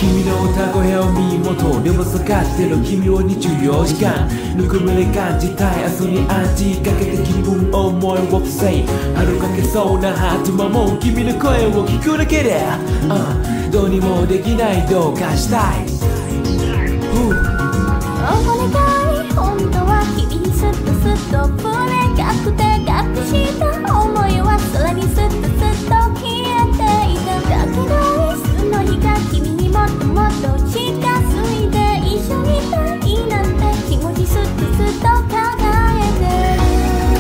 君の歌声を耳元でも探してる君を24時間ぬくもり感じたい明日に味かけて気分思いをsay春かけそうなハートももう君の声を聞くだけで、どうにもできないどうかしたい、お願い本当は君にすっとすっと触れかくて隠した想いは空にすっとすっと消えていただけどいつの日か君にもっともっと近づいて一緒にいたいなんて気持ちすっとすっと考えてる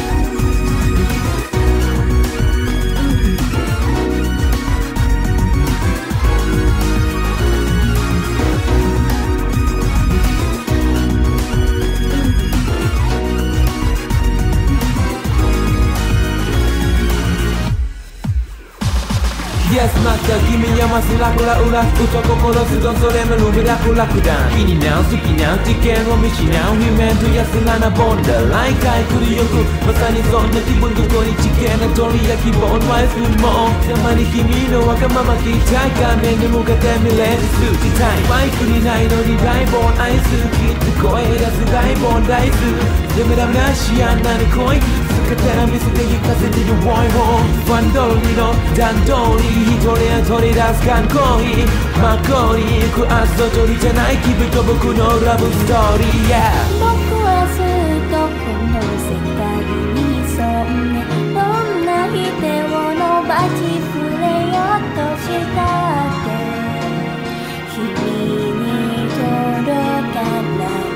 Yes また君やますラクラウラふと心すどそれもルビラクラクダン気になう好きな事件を見失う夢と安らなボンダ来回来るよくまさにそんな気分どこに地形な鳥や希望のアイスもたまに君のわがまま聞いたい画面に向かって見れる数字タイマイクにないのに大ボンアイスきっと声出す大ボンダイスダメダメなしあんなに恋姿見せて行かせて弱い方ファン通りの段通り一人や取り出す缶コーヒー真っ向に行く明日とりじゃない君と僕のラブストーリー、 僕はずっとこの世界に潜んでどんな日手を伸ばし触れようとしたって君に届かない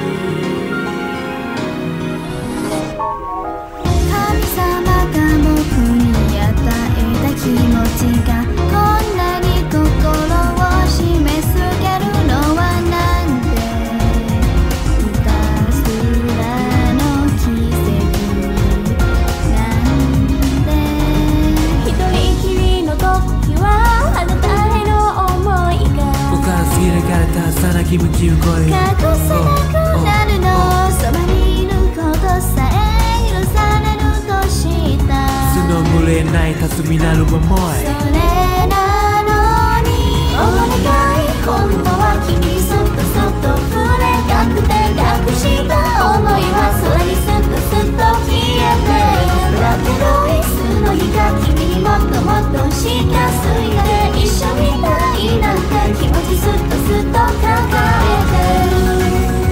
神様が僕に与えた気持ちがこんなに心を締め付けるのはなんでいたずらの奇跡なんで一人きりの時はあなたへの思いが僕から過ぎるからたさな気持ちを超え隠せなくなるのそばにいることさえ許されるとしたその群れない霞なる思いそれなのにお願い今度は君そっとそっと触れたくて隠した想いは空にすっとすっと消えてだけどいつの日か君にもっともっと近づいて一緒にいたいなんて気持ちすっとすっと考えてる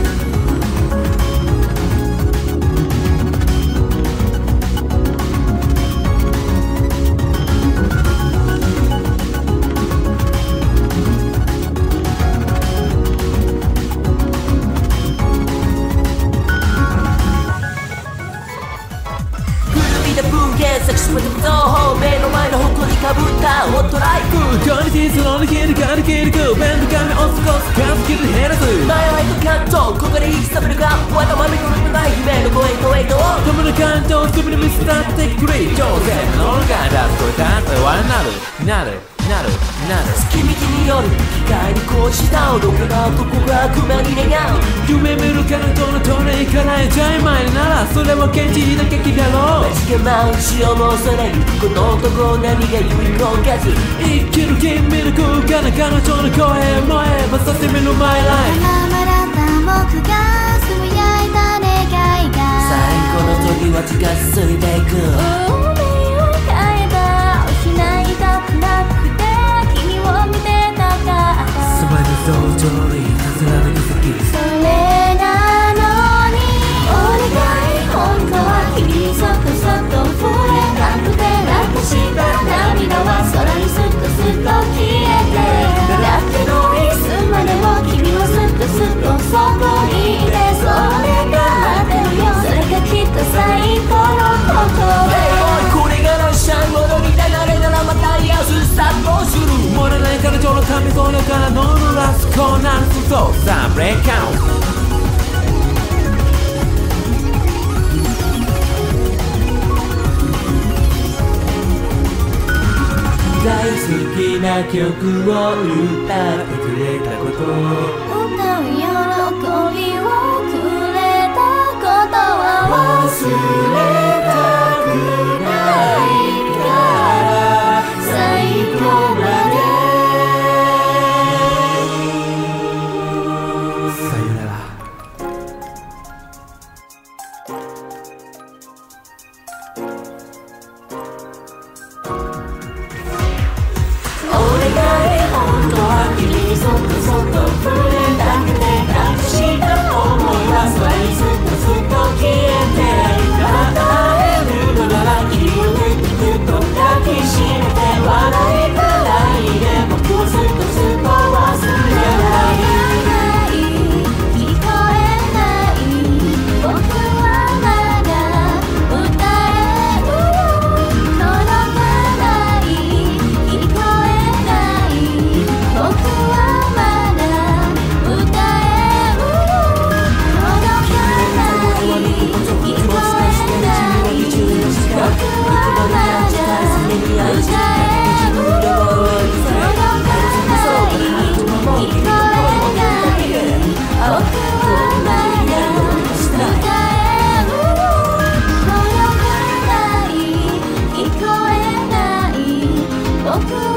目の前の誇りかぶったホットライフこの日その日にかるけるくベント紙押すコスカスキル減らす迷いと感動ここで生きさめるかわがままに乗るない夢の声とエイト止める感情すぐに見せたってくれ挑戦のが出す声だってはなる月見による機械にこうした愚かな男が熊に願う夢見る彼とのトレイ叶えちゃいまいならそれは現実だけだろう待ち構う死をも恐れるこの男何が有効かず生きる君の空間な彼女の声もえばさせみるマイライフまだ僕がつぶやいた願いが最後の時は近づいていく運命を変えた失いたくなくて君を見てたかったすまぬ想像にさすらなき先それなのにお願い本当は君にそっとそっと触れなくて落下した涙は空にすっとすっと消えてだけどいつまでも君をすっとすっとそこにいてそれが待ってるよそれがきっと最高のことこれがラッシャー戻りたがれならまた安さどうする漏れない彼女の髪それから乗るラスコーナーそうさあブレイクアウト大好きな曲を歌ってくれたこと歌う喜びをくれたことは忘れたくないから最後までそっとそっと触れたくて隠した想いは空にずっとずっと消えて会えるのなら君をぐっと抱きしめて笑いたないで僕をずっとずっと忘れない僕